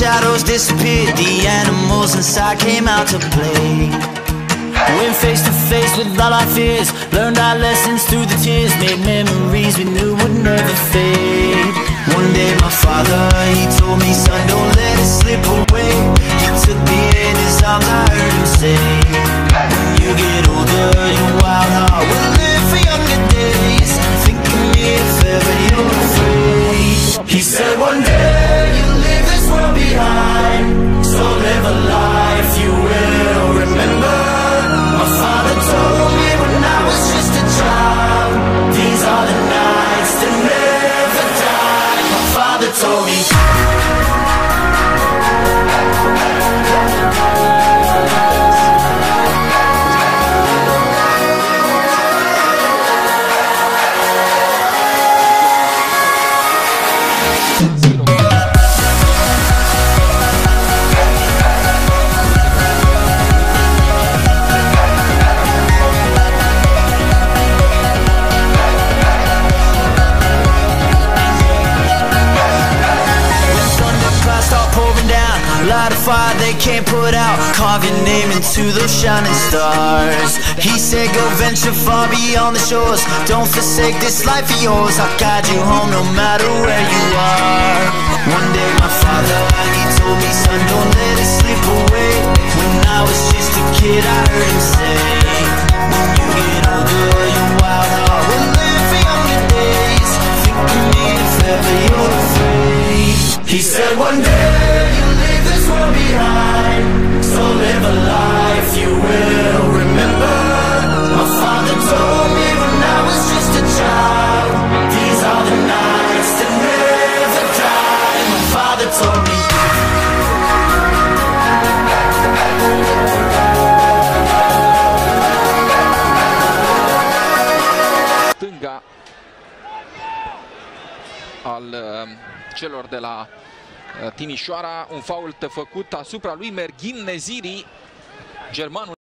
shadows disappeared, the animals inside came out to play. Went face to face with all our fears, learned our lessons through the tears, made memories we knew would never fade. One day my father, he told me, son, don't let it slip away. He took me in his arms, I heard him say, when you get older, your wild heart will live for younger days. Think of me if ever you're afraid. He said one day you'll leave this world behind, so live a life you will remember. My father told me when I was just a child, these are the nights that never die. My father told me. Light a fire they can't put out, carve your name into those shining stars. He said go venture far beyond the shores, don't forsake this life of yours. I'll guide you home no matter where you are. One day my father, he told me, son, don't let it slip away. When I was just a kid I heard him say, when you get older your wild heart will live for younger days. Think of me if ever you're afraid. He said one day you'll leave this world behind, so live a life you will remember. My father told me when I was just a child, these are the nights that never die. My father told me. Stânga al celor de la Timișoara, un fault făcut asupra lui Merghin Neziri, germanul.